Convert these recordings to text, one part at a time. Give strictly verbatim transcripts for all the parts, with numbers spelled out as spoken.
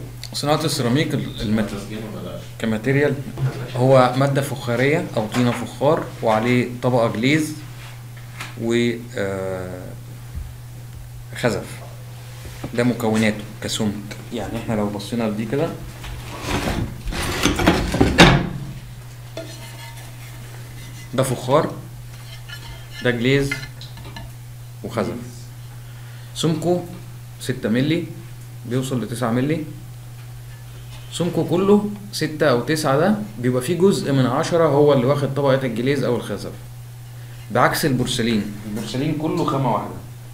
صناعة السيراميك المت... كماتيريال هو مادة فخارية أو طينة فخار وعليه طبقة جليز و خزف. ده مكوناته كسمك. يعني احنا لو بصينا لدي كده ده فخار، ده جليز وخزف. سمكه ستة ملي بيوصل لتسعة ملي. سمكه كله ستة أو تسعة، ده بيبقى فيه جزء من عشرة هو اللي واخد طبقة الجليز أو الخزف، بعكس البورسلين. البورسلين كله خامة واحدة.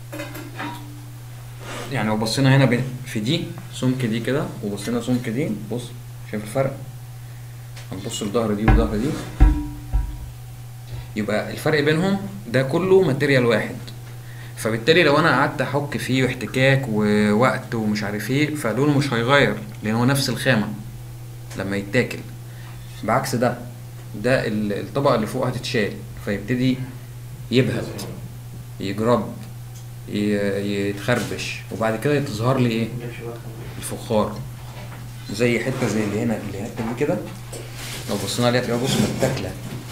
يعني لو بصينا هنا في دي سمك دي كده وبصينا سمك دي، بص شايف الفرق؟ هنبص لظهر دي وظهر دي، يبقى الفرق بينهم ده كله ماتيريال واحد. فبالتالي لو انا قعدت احك فيه واحتكاك ووقت ومش عارف ايه فلونه مش هيغير لان هو نفس الخامه لما يتاكل. بعكس ده ده الطبقه اللي فوق هتتشال فيبتدي يبهت يجرب يتخربش وبعد كده تظهر لي ايه؟ الفخار. زي حته زي اللي هنا اللي حته دي كده لو بصينا عليها تلاقيها بص متاكله.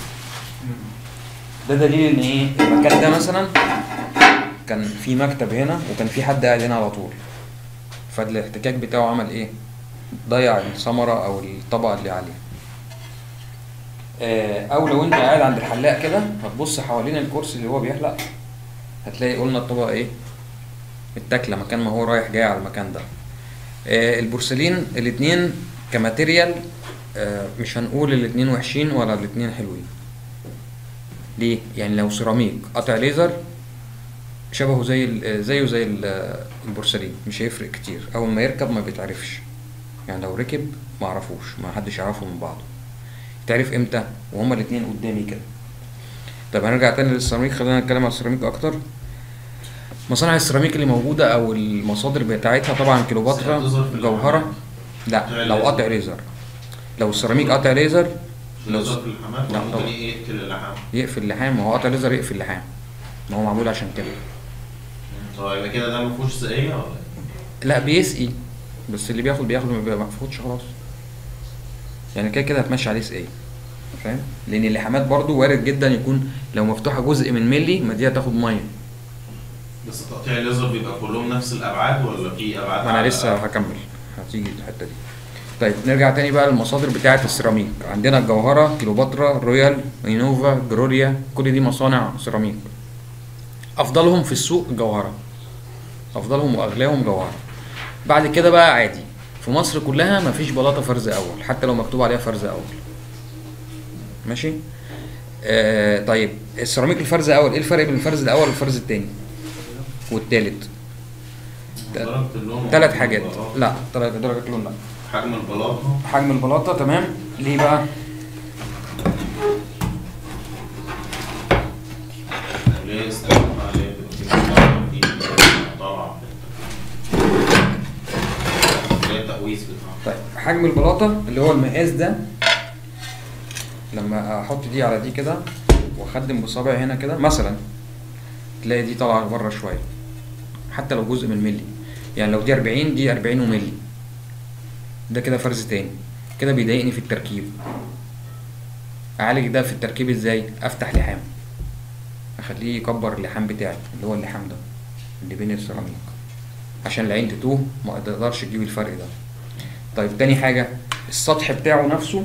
ده دليل ان ايه؟ المكان ده مثلا كان في مكتب هنا وكان في حد قاعد هنا على طول، فالاحتكاك بتاعه عمل ايه؟ ضيع الثمره او الطبقه اللي عليها. او لو انت قاعد عند الحلاق كده هتبص حوالين الكرسي اللي هو بيحلق هتلاقي قلنا الطبقه ايه؟ متاكله مكان ما هو رايح جاي على المكان ده. البورسلين الاتنين كماتيريال مش هنقول الاتنين وحشين ولا الاتنين حلوين. ليه؟ يعني لو سيراميك قطع ليزر شبهه زي زيه زي البورسلين مش هيفرق كتير. اول ما يركب ما بيتعرفش، يعني لو ركب ما عرفوش، ما حدش يعرفه من بعضه. يتعرف امتى؟ وهما الاتنين قدامي كده. طب هنرجع تاني للسيراميك، خلينا نتكلم عن السيراميك اكتر. مصانع السيراميك اللي موجوده او المصادر بتاعتها طبعا كليوباترا، جوهره. لا لو قطع ليزر، لو السيراميك قطع ليزر ليزر في اللحام لا ممكن يقفل اللحام. يقفل اللحام، ما هو قطع ليزر يقفل اللحام، ما هو معمول عشان كده. طيب يبقى كده ده ما فيهوش سقيه ولا؟ لا بيسقي، بس اللي بياخد بياخد ما بياخدش خلاص. يعني كده كده هتمشي عليه سقيه، فاهم؟ لان اللحامات برضو وارد جدا يكون لو مفتوحه جزء من ملي ما دي هتاخد ميه. بس تقطيع الليزر بيبقى كلهم نفس الابعاد ولا في ابعاد؟ ما انا لسه هكمل، هتيجي الحته دي. طيب نرجع تاني بقى للمصادر بتاعه السيراميك. عندنا الجوهره، كليوباترا، رويال، اينوفا، جروريا، كل دي مصانع سيراميك. افضلهم في السوق الجوهره، افضلهم واغلاهم جوهره. بعد كده بقى عادي في مصر كلها مفيش بلاطه فرز اول حتى لو مكتوب عليها فرز اول، ماشي؟ آه طيب السيراميك الفرز اول، ايه الفرق بين الفرز الاول والفرز الثاني والثالث؟ درجه اللون ثلاث حاجات. لا درجه درجه اللون لا. حجم البلاطه. حجم البلاطه تمام. ليه بقى؟ ليه استخدام عليه طبعا ليه التقويس بتاعه. طيب حجم البلاطه اللي هو المقاس ده، لما احط دي على دي كده واخدم بصابعي هنا كده مثلا تلاقي دي طالعه بره شويه حتى لو جزء من ملي. يعني لو دي أربعين دي أربعين وملي، ده كده فرز تاني كده بيضايقني في التركيب. اعالج ده في التركيب ازاي؟ افتح لحام اخليه يكبر اللحام بتاعي اللي هو اللحام ده اللي بين السيراميك عشان العين تتوه ما تقدرش تجيب الفرق ده. طيب تاني حاجه السطح بتاعه نفسه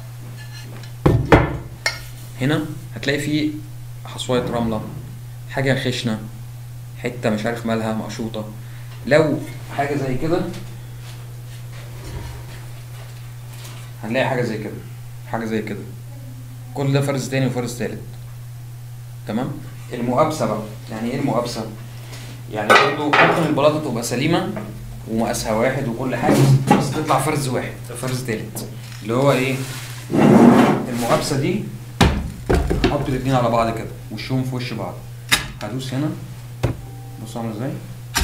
هنا هتلاقي فيه حصوايه رمله، حاجه خشنه، حته مش عارف مالها مقشوطه. لو حاجه زي كده هنلاقي حاجه زي كده حاجه زي كده. كل ده فرز تاني وفرز تالت. تمام. المقابسه بقى، يعني ايه المقابسه؟ يعني برضه ممكن البلاطه تبقى سليمه ومقاسها واحد وكل حاجه بس تطلع فرز واحد فرز تالت اللي هو ايه؟ المقابسه دي احط الاثنين على بعض كده وشهم في وش بعض. هدوس هنا بصوا عامل ازاي؟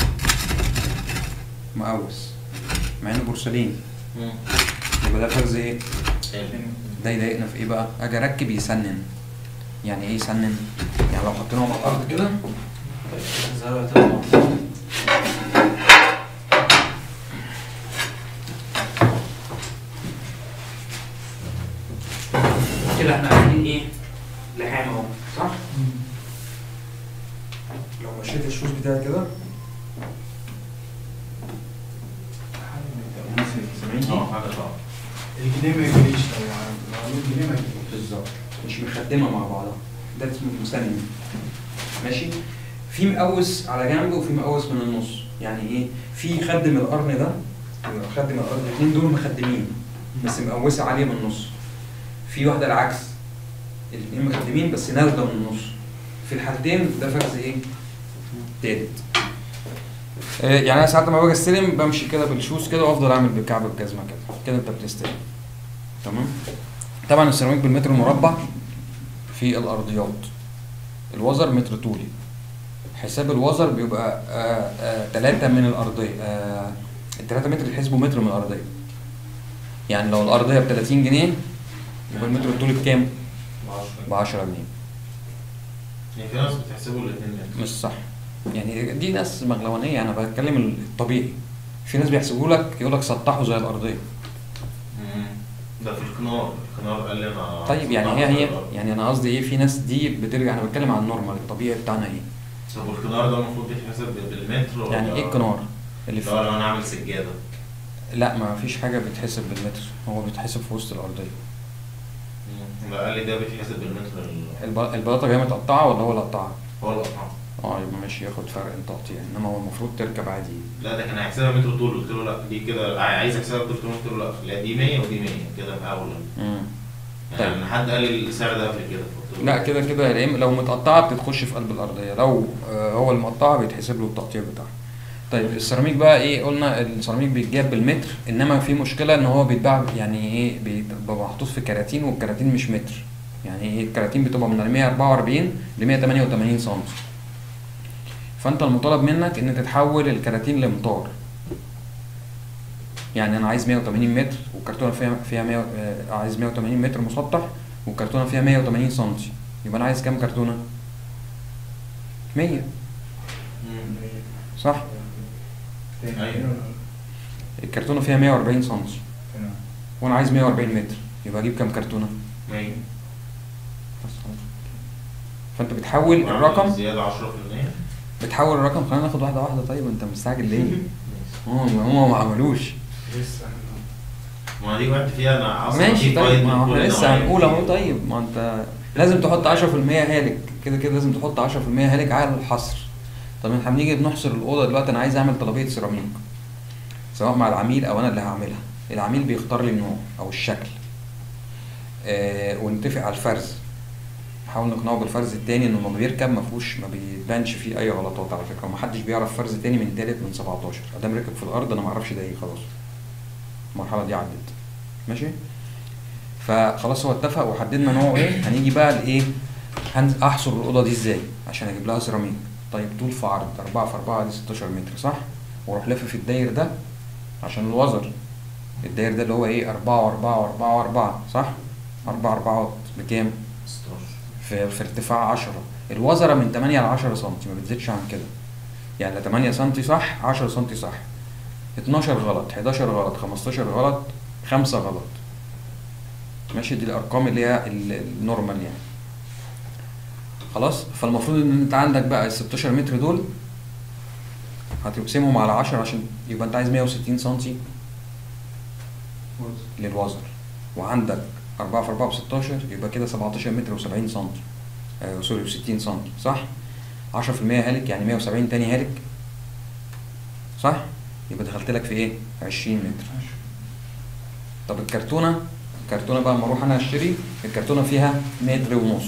مقوس مع انه بورسلين. يبقى ده فرز ايه؟ ده يضايقنا في ايه بقى؟ اجي اركب يسنن. يعني ايه يسنن؟ يعني لو حطيناهم على الارض كده كده احنا عاملين ايه؟ لحام اهو صح؟ لو مشيت الشوز بتاعي كده اه حاجه صعبه. الجنيه ما يجريش، لو لو الجنيه ما يجريش بالظبط، مش مخدمه مع بعضها، ده اسمه مسنن. ماشي. في مقوس على جنب وفي مقوس من النص. يعني ايه؟ في خدم القرن ده خدم القرن، الاثنين دول مخدمين بس مقوسه عاليه من النص. في واحده العكس، الاثنين مخدمين بس نازله من النص. في الحالتين ده فرز ايه؟ تالت. يعني انا ساعات لما باجي استلم بمشي كده بالشوز كده وافضل اعمل بالكعب الجزمه كده كده انت بتستلم. تمام. طبعا السيراميك بالمتر المربع في الارضيات. الوزر متر طولي. حساب الوزر بيبقى تلاتة من الارضيه. آه التلاتة متر يتحسبوا متر من الارضيه. يعني لو الارضيه ب تلاتين جنيه يبقى المتر الطولي بكام؟ ب عشرة جنيه. يعني في ناس بتحسبوا الاثنين متر. مش صح. يعني دي ناس مغلوانيه، انا بتكلم الطبيعي. في ناس بيحسبوا لك يقول لك سطحوا زي الارضيه. امم ده في الكنار، الكنار قال لي انا طيب يعني هي هي يعني انا قصدي ايه، في ناس دي بترجع، انا بتكلم عن النورمال الطبيعي بتاعنا ايه. طب والكنار ده المفروض يتحسب بالمتر ولا يعني ايه الكنار اللي في؟ لو انا اعمل سجاده. لا ما فيش حاجه بتحسب بالمتر، هو بيتحسب في وسط الارضيه. امم قال لي ده بيتحسب بالمتر. الب- البلاطه جايه متقطعه ولا هو اللي قطعها؟ هو اللي قطعها. اه يبقى ماشي، ياخد فرق تقطيع، انما هو المفروض تركب عادي. لا ده كان هيحسبها متر طول، قلت له لا دي كده عايز احسبها تلتمية، قلت له لا لا دي مية ودي مية كده بقى ولا. امم يعني طيب. حد قال لي السعر ده قبل كده فقلت له لا كده كده يا إما لو متقطعه بتخش في قلب الارضيه، لو آه، هو المقطعه بيتحسب له التقطيع بتاعها. طيب السيراميك بقى ايه؟ قلنا السيراميك بيتجاب بالمتر، انما في مشكله ان هو بيتباع يعني ايه، بيبقى محطوط في كراتين، والكراتين مش متر. يعني ايه الكراتين بتبقى من مية واربعة واربعين ل مية وتمانية وتمانين سم. فانت المطالب منك ان تتحول الكراتين لامتار. يعني انا عايز مية وتمانين متر والكرتونه فيها فيها مية، آه، عايز مية وتمانين متر مسطح والكرتونه فيها مية وتمانين سم، يبقى انا عايز كام كرتونه؟ مية. مم. صح؟ ايوه. الكرتونه فيها مية واربعين سم وانا عايز مية واربعين متر، يبقى اجيب كام كرتونه؟ مية. بس خلاص. فانت بتحول الرقم، زياده عشرة في المية. بتحول الرقم. خلينا ناخد واحده واحده. طيب انت مستعجل ليه؟ هم هم ما عملوش. لسه ما دي وقت فيها انا اصلا ماشي في طيب، فايد ما من احنا كل لسه نوعية. هنقول اهو. طيب ما انت لازم تحط عشرة في المية هالك، كده كده لازم تحط عشرة في المية هالك على الحصر. طب احنا بنيجي بنحصر الاوضه دلوقتي، انا عايز اعمل طلبيه سيراميك سواء مع العميل او انا اللي هعملها. العميل بيختار لي النوع او الشكل، آه ونتفق على الفرز، نحاول نقنعه بالفرز التاني انه لما بيركب ما فيهوش، ما بيبانش فيه اي غلطات على فكره، ومحدش بيعرف فرز تاني من تالت من سبعتاشر. ادام ركب في الارض انا ما اعرفش ده ايه، خلاص المرحله دي عدت. ماشي. فخلاص هو اتفق وحددنا نوعه ايه. هنيجي بقى لايه، هحصر الاوضه دي ازاي عشان اجيب لها سيراميك. طيب طول في عرض اربعة في اربعة دي ستاشر متر صح، واروح لافف الداير ده عشان الوزر. الداير ده اللي هو ايه، اربعة واربعة واربعة واربعة صح، اربع اربعات بكام؟ ستاشر. في, في ارتفاع عشرة. الوزره من تمانية ل عشرة سم، ما بتزيدش عن كده. يعني لا تمانية سم صح، عشرة سم صح، اتناشر غلط، حداشر غلط، خمستاشر غلط، خمسة غلط. ماشي. دي الارقام اللي هي النورمال يعني. خلاص. فالمفروض ان انت عندك بقى ال ستاشر متر دول هتقسمهم على عشرة عشان يبقى انت عايز مية وستين سم للوزر، وعندك اربعة في اربعة ب ستاشر، يبقى كده سبعتاشر متر وسبعين سم، آه سوري وستين سم صح. عشرة في المية هالك يعني مية وسبعين تاني هالك صح، يبقى دخلت لك في ايه؟ عشرين متر. طب الكرتونه، الكرتونه بقى لما اروح انا اشتري الكرتونه فيها متر ونص.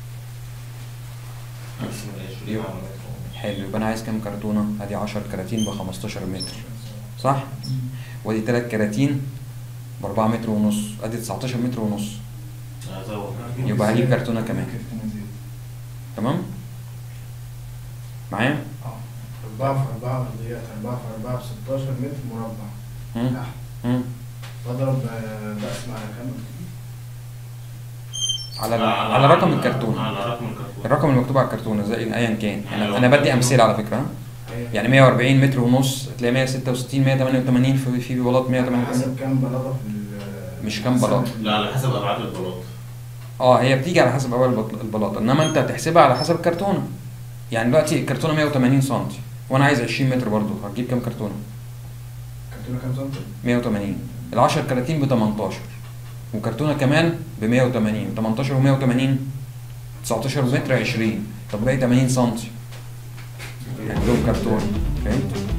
حلو. يبقى انا عايز كام كرتونه؟ ادي عشرة كراتين ب خمستاشر متر صح، وادي تلات كراتين ب اربعة متر ونص، ادي تسعتاشر متر ونص. يبقى هجيب كرتونه كمان. تمام معايا؟ اه اربعة في اربعة ارضيات، اربعة في اربعة ب ستاشر متر مربع. امم تحت امم بضرب بقسم على كام؟ على على رقم الكرتونه، على رقم الكرتونه، الرقم المكتوب على الكرتونه زي ايا كان. انا انا بدي امثله على فكره. أيوة. يعني مية واربعين متر ونص تلاقي مية ستة وستين مية تمانية وتمانين، في في بلاط مية تمانية وتمانين. حسب كام بلاطه في ال- مش كام بلاط. لا على حسب ابعاد البلاط. اه هي بتيجي على حسب اول البط- البلاطه، انما انت هتحسبها على حسب الكرتونه. يعني دلوقتي الكرتونه مية وتمانين سم وانا عايز عشرين متر برضو، هتجيب كام كرتونه؟ كرتونه كام سنتي؟ مية وتمانين. ال عشرة كراتين ب تمنتاشر، وكرتونه كمان ب مية وتمانين، تمنتاشر و مية وتمانين تسعتاشر متر عشرين، طب باقي تمانين سم يعني دول كرتون، فهمت؟